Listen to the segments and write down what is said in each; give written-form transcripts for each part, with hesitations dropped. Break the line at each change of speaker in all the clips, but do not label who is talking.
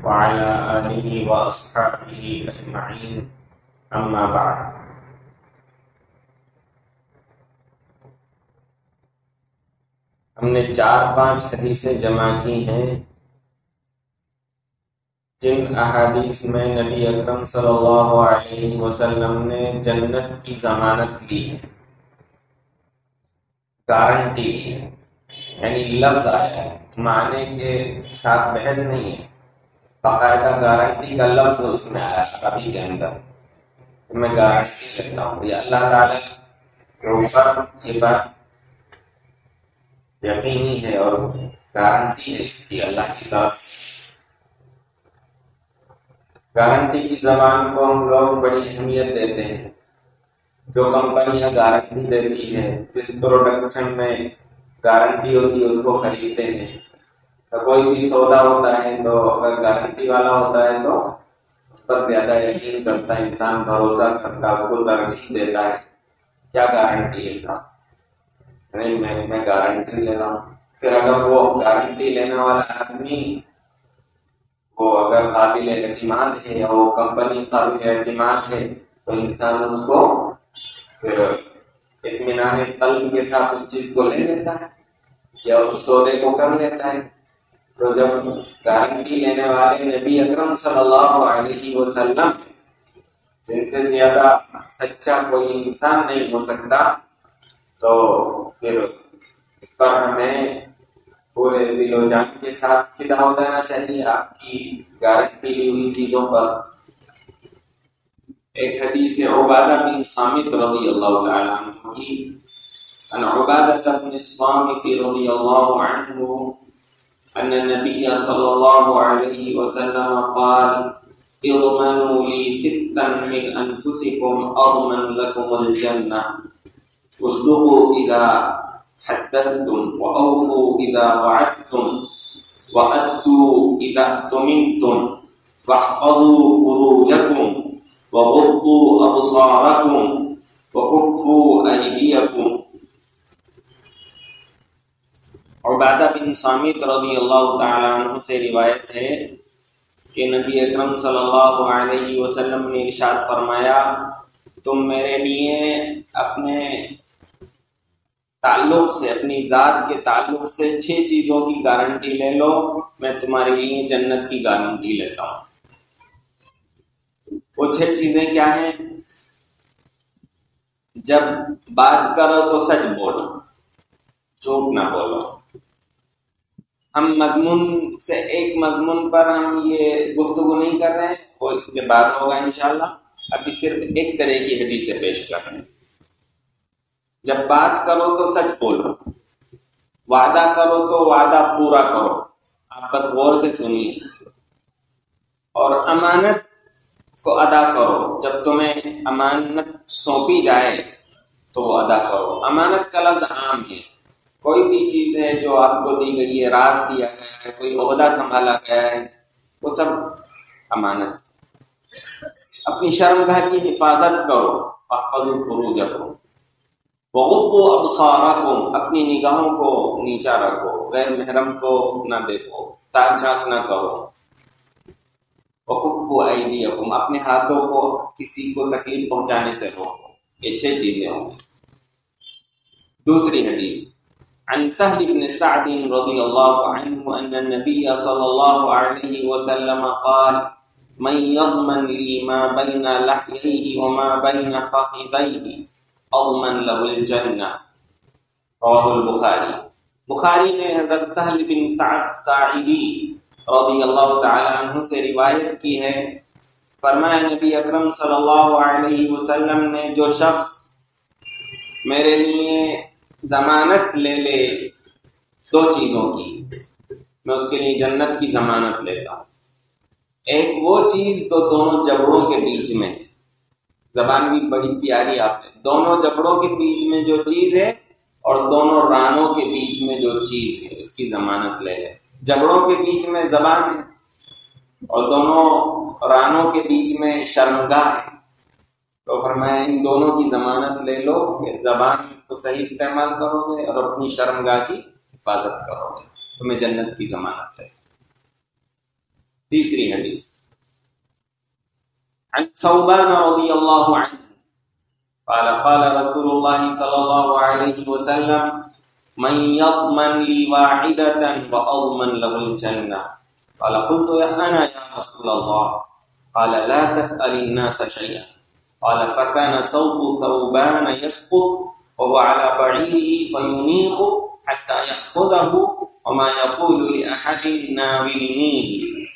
وعلى آله وأصحابه أجمعين أما بعد. ہم نے 4-5 حدیثیں جمع کی ہیں جن احادیث میں نبی اکرم صلی اللہ علیہ وسلم نے جنت کی ضمانت لی، گارنٹی لی، یعنی لفظ آیا ہے، معنی کے ساتھ بحث نہیں ہے، باقاعدہ گارنٹی کا لفظ اس میں آیا عربی کے اندر، میں گارنٹی لیتا ہوں یہ اللہ تعالیٰ کے اوپر یہ بات یقینی ہے اور گارنٹی ہے اس کی اللہ کی طرف سے. گارنٹی کی زبان کو ہم لوگ بڑی اہمیت دیتے ہیں. جو کمپنیاں گارنٹی دیتی ہے، جس پروڈکشن میں گارنٹی ہوتی ہے اس کو خریدتے ہیں. تو کوئی بھی سودا ہوتا ہے تو اگر گارنٹی والا ہوتا ہے تو اس پر زیادہ یقین کرتا ہے انسان، بھروسہ کرتا ہے، اس کو ترجیح دیتا ہے. کیا گارنٹی ہے صاحب؟ نہیں میں گارنٹی لے رہا ہوں. پھر اگر وہ گارنٹی لینے والا آدمی وہ اگر قابل اعتماد ہے یا وہ کمپنی قابل اعتماد ہے تو انسان اس کو پھر اطمینان قلب کے ساتھ اس چیز کو لے لیتا ہے یا اس سودے کو کر لیتا ہے. تو جب گارنٹی لینے والے نبی اکرم صلی اللہ علیہ وسلم جن سے زیادہ سچا کوئی انسان نہیں ہو سکتا، تو پھر اس پر ہمیں پورے دل و جان کے ساتھ فدا ہو جانا چاہیے آپ کی گارنٹی لی ہوئی چیزوں پر. ایک حدیث عبادہ بن صامت رضی اللہ تعالی عنہ کی، ان عبادہ بن الصامت رضی اللہ عنہ ان النبی صلی اللہ علیہ وسلم قال اضمنوا لی ستا من انفسکم اضمن لکم الجنہ اصدقوا اذا حدثتم واوفوا اذا وعدتم وادوا اذا اؤتمنتم واحفظوا فروجكم وغضوا ابصاركم وكفوا ايديكم. عبادہ بن صامت رضی اللہ تعالی عنہ سے روایت ہے کہ نبی اکرم صلی اللہ علیہ وسلم نے ارشاد فرمایا، تم میرے لیے اپنے تعلق سے، اپنی ذات کے تعلق سے 6 چیزوں کی گارنٹی لے لو، میں تمہارے لیے جنت کی گارنٹی لیتا ہوں. وہ 6 چیزیں کیا ہیں؟ جب بات کرو تو سچ بولو، جھوٹ نہ بولو. ہم مضمون سے ایک مضمون پر ہم یہ گفتگو نہیں کر رہے ہیں، وہ اس کے بعد ہوگا انشاءاللہ. ابھی صرف ایک طرح کی حدیثیں پیش کر رہے ہیں. جب بات کرو تو سچ بولو، وعدہ کرو تو وعدہ پورا کرو. آپ بس غور سے سنیے. اور امانت کو ادا کرو، جب تمہیں امانت سونپی جائے تو وہ ادا کرو. امانت کا لفظ عام ہے، کوئی بھی چیز ہے جو آپ کو دی گئی ہے، راز دیا گیا ہے، کوئی عہدہ سنبھالا گیا ہے، وہ سب امانت. اپنی شرمگاہ کی حفاظت کرو، واحفظوا فروجکم وغضوا ابصارکم، اپنی نگاہوں کو نیچا رکھو، غیر محرم کو نہ دیکھو، تاک جھانک نہ کرو. وکفوا ایدیکم، اپنے ہاتھوں کو کسی کو تکلیف پہنچانے سے روکو. یہ 6 چیزیں ہوں گی. دوسری حدیث عن سهل بن سعد رضی اللہ عنہ ان النبی صلی اللہ علیہ وسلم قال من يضمن لي ما بين لحييه وما بين فخذيه اضمن له الجنہ. رواه البخاری. بخاری نے حضرت سہل بن سعد ساعدی رضی اللہ تعالی عنہ سے روایت کی ہے، فرمایا نبی اکرم صلی اللہ علیہ وسلم نے، جو شخص میرے لیے ضمانت لے لے 2 چیزوں کی، میں اس کے لیے جنت کی ضمانت لیتا ہوں. ایک وہ چیز تو دونوں جبڑوں کے بیچ میں ہے. زبان بھی بڑی پیاری آپ نے، دونوں جبڑوں کے بیچ میں جو چیز ہے اور دونوں رانوں کے بیچ میں جو چیز ہے اس کی ضمانت لے لے. جبڑوں کے بیچ میں زبان ہے اور دونوں رانوں کے بیچ میں شرمگاہ ہے. تو فرمایا ان دونوں کی ضمانت لے لو کہ زبان کو صحیح استعمال کرو گے اور اپنی شرمگاہ کی حفاظت کرو گے، تمہیں جنت کی ضمانت ہے. تیسری حدیث عن ثوبان رضی اللہ عنہ قال قال رسول اللہ صلی اللہ علیہ وسلم من يضمن لي واحدة وأضمن له الجنة قال قلت أنا يا رسول الله قال لا تسأل الناس شيئا قال فكان صوت ثوبان يسقط وهو على بعيره فينيخ حتى يأخذه وما يقول لأحد ناولنيه.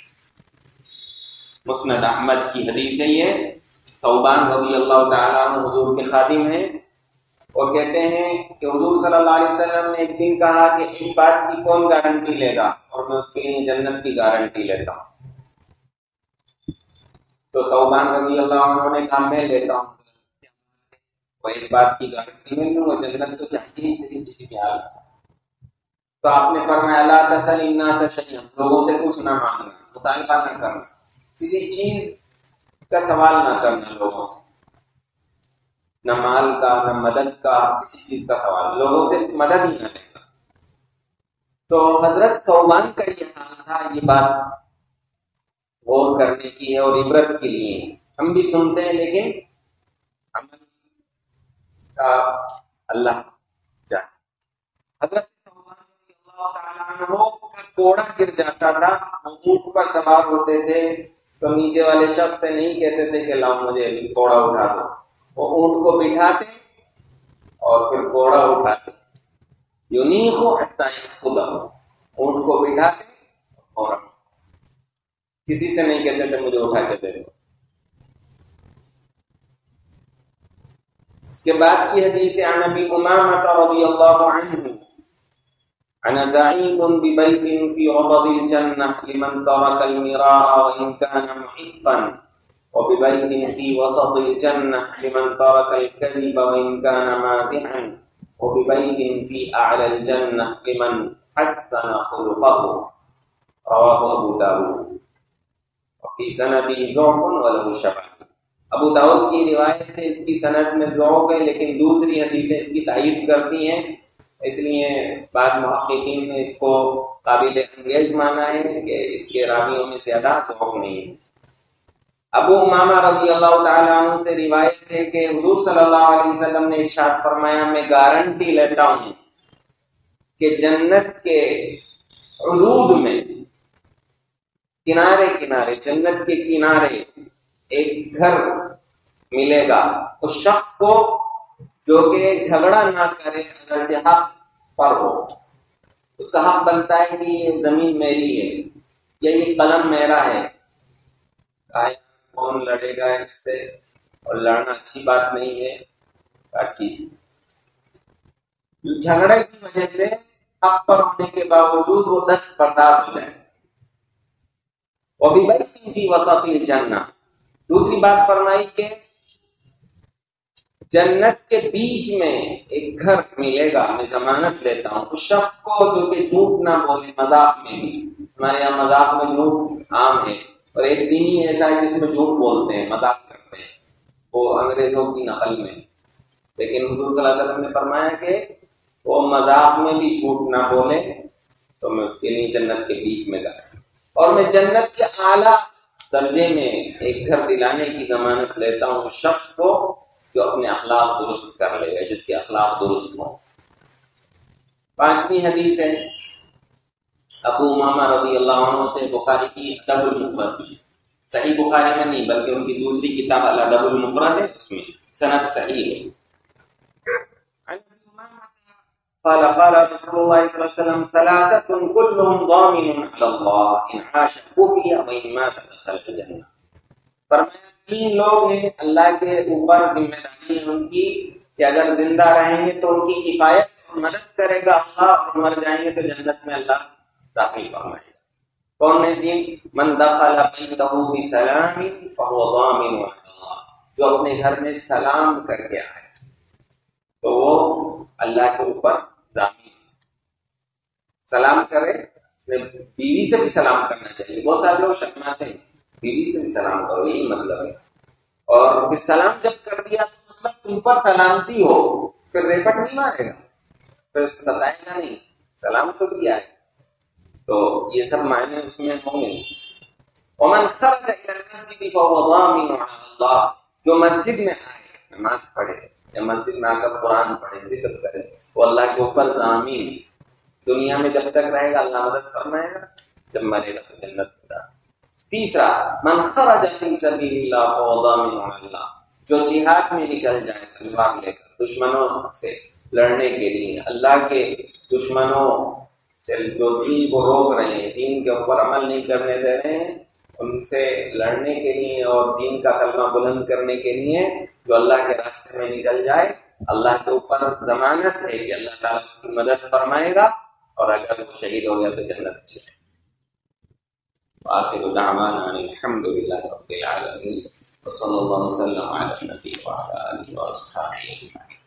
مسند احمد کی حدیث ہے یہ. ثوبان رضی اللہ تعالیٰ عنہ حضور کے خادم ہیں اور کہتے ہیں کہ حضور صلی اللہ علیہ وسلم نے ایک دن کہا کہ ایک بات کی کون گارنٹی لے گا، اور میں اس کے لیے جنت کی گارنٹی لیتا ہوں. تو ثوبان رضی اللہ عنہ نے کہا میں لیتا ہوں. وہ ایک بات کی گارنٹی مل لوں گا، جنت تو چاہیے ہی صحیح کسی بھی حال میں. تو آپ نے فرمایا لا تسأل الناس شیئا، لوگوں سے کچھ نہ مانگنا، مطالبہ نہ کرنا، کسی چیز کا سوال نہ کرنا لوگوں سے، نہ مال کا نہ مدد کا، کسی چیز کا سوال، لوگوں سے مدد ہی نہ لینا. تو حضرت ثوبان کا یہ حال تھا. یہ بات غور کرنے کی ہے اور عبرت کے لیے. ہم بھی سنتے ہیں لیکن عمل کا اللہ جانے. حضرت ثوبان رضی اللہ تعالیٰ عنہ کا کوڑا گر جاتا تھا. وہ اونٹ پر سوار ہوتے تھے تو نیچے والے شخص سے نہیں کہتے تھے کہ لاؤ مجھے کوڑا اٹھا دو. وہ اونٹ کو بٹھاتے اور پھر کوڑا اٹھاتے. یونیخ حتی یأخذہ، اونٹ کو بٹھاتے اور کسی سے نہیں کہتے تھے مجھے اٹھا کے دے دو. اس کے بعد کی حدیث عن ابی امامہ رضی اللہ عنہ انا زعیم ببیت فی ربض الجنہ لمن ترک المراء وان کان محقا وببيت في وسط الجنة لمن ترك الكذب وإن كان مازحا وببيت في أعلى الجنة لمن حسن خلقه رواه أبو داود وفي سنده ضعف وله شواهد. ابو داود کی روایت ہے، اس کی سند میں ضعف ہے لیکن دوسری حدیثیں اس کی تائید کرتی ہیں، اس لیے بعض محققین نے اس کو قابل انگیز مانا ہے کہ اس کے راویوں میں زیادہ ضعف نہیں ہے. ابو امامہ رضی اللہ تعالیٰ عنہ سے روایت ہے کہ حضور صلی اللہ علیہ وسلم نے ارشاد فرمایا میں گارنٹی لیتا ہوں کہ جنت کے حدود میں کنارے کنارے، جنت کے کنارے ایک گھر ملے گا اس شخص کو جو کہ جھگڑا نہ کرے اگرچہ حق پر ہو. اس کا حق بنتا ہے کہ یہ زمین میری ہے یا یہ قلم میرا ہے. کون لڑے گا اس سے، اور لڑنا اچھی بات نہیں ہے. ٹھیک، جھگڑے کی وجہ سے حق پر ہونے کے باوجود وہ دست بردار ہو جائے. وَبِبَيْتٍ فِي وَسَطِ الْجَنَّةِ، دوسری بات فرمائی کہ جنت کے بیچ میں ایک گھر ملے گا. میں ضمانت لیتا ہوں اس شخص کو جو کہ جھوٹ نہ بولے، مذاق میں بھی. ہمارے یہاں مذاق میں جھوٹ عام ہے، اور ایک دن ہی ایسا ہے جس میں جھوٹ بولتے ہیں، مذاق کرتے ہیں، وہ انگریزوں کی نقل میں. لیکن حضور صلی اللہ علیہ وسلم نے فرمایا کہ وہ مذاق میں بھی جھوٹ نہ بولے تو میں اس کے لیے جنت کے بیچ میں گیا، اور میں جنت کے اعلیٰ درجے میں ایک گھر دلانے کی ضمانت لیتا ہوں اس شخص کو جو اپنے اخلاق درست کر لے گا، جس کے اخلاق درست ہوں. پانچویں حدیث ہے ابو امامہ رضی اللہ عنہ سے، بخاری کی ادب المفرد میں، صحیح بخاری میں نہیں بلکہ ان کی دوسری کتاب الادب المفرد ہے، اس میں سند صحیح ہے. قال قال رسول الله صلى الله عليه وسلم ثلاثة كلهم ضامن على الله إن عاش كفي وإن مات دخل الجنة. فرمایا تین لوگ ہیں اللہ کے اوپر ذمہ داری ہے ان کی کہ اگر زندہ رہیں گے تو ان کی کفایت اور مدد کرے گا اللہ، اور مر جائیں گے تو جنت میں اللہ داخل فرمائے گا. کون ہے تین؟ من دخل بیتہ بسلام فهو ضامن على الله، جو اپنے گھر میں سلام کر کے آئے تو وہ اللہ کے اوپر ضامن. سلام کرے، بیوی سے بھی سلام کرنا چاہیے. بہت سارے لوگ شرماتے ہیں، بیوی سے بھی سلام کرو، یہی مطلب ہے. اور پھر سلام جب کر دیا تو مطلب تم پر سلامتی ہو، پھر ریپٹ نہیں مارے گا، پھر ستائے گا نہیں، سلام تو کیا ہے. تو یہ سب معنی اس میں ہوں گے. ومن خرج الى المسجد فهو ضامن على الله، جو مسجد میں آئے نماز پڑھے یا مسجد میں آ کر قرآن پڑھے ذکر کرے وہ اللہ کے اوپر ضامین، دنیا میں جب تک رہے گا اللہ مدد فرمائے گا، جب مرے گا تو جنت میں جائے گا۔ تیسرا من خرج فی سبیل اللہ فهو ضامن علی اللہ، جو جہاد میں نکل جائے تلوار لے کر دشمنوں سے لڑنے کے لیے، اللہ کے دشمنوں سے جو دین کو روک رہے ہیں، دین کے اوپر عمل نہیں کرنے دے رہے ہیں، ان سے لڑنے کے لیے اور دین کا کلمہ بلند کرنے کے لیے جو اللہ کے راستے میں نکل جائے، اللہ کے اوپر ضمانت ہے کہ اللہ تعالیٰ اس کی مدد فرمائے گا، اور اگر وہ شہید ہو گیا تو جنت میں جائے۔ وآخر دعوانا الحمد للہ رب العالمین، وصلی اللہ وسلم علی النبی وعلی آلہ وصحبہ اجمعین۔